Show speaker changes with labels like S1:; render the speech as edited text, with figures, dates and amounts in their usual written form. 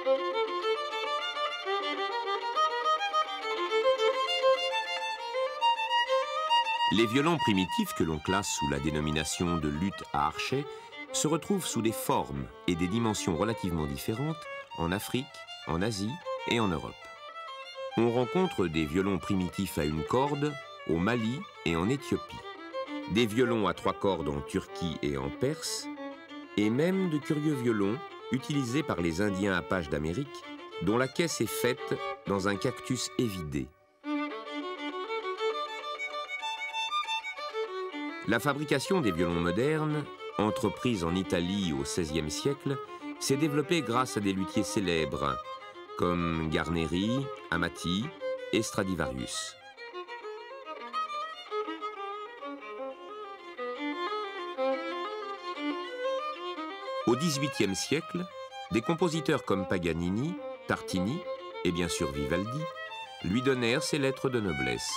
S1: Les violons primitifs que l'on classe sous la dénomination de luth à archet se retrouvent sous des formes et des dimensions relativement différentes en Afrique, en Asie et en Europe. On rencontre des violons primitifs à une corde au Mali et en Éthiopie, des violons à 3 cordes en Turquie et en Perse, et même de curieux violons utilisés par les Indiens Apaches d'Amérique, dont la caisse est faite dans un cactus évidé. La fabrication des violons modernes, entreprise en Italie au XVIe siècle, s'est développée grâce à des luthiers célèbres comme Guarneri, Amati et Stradivarius. Au XVIIIe siècle, des compositeurs comme Paganini, Tartini et bien sûr Vivaldi lui donnèrent ses lettres de noblesse.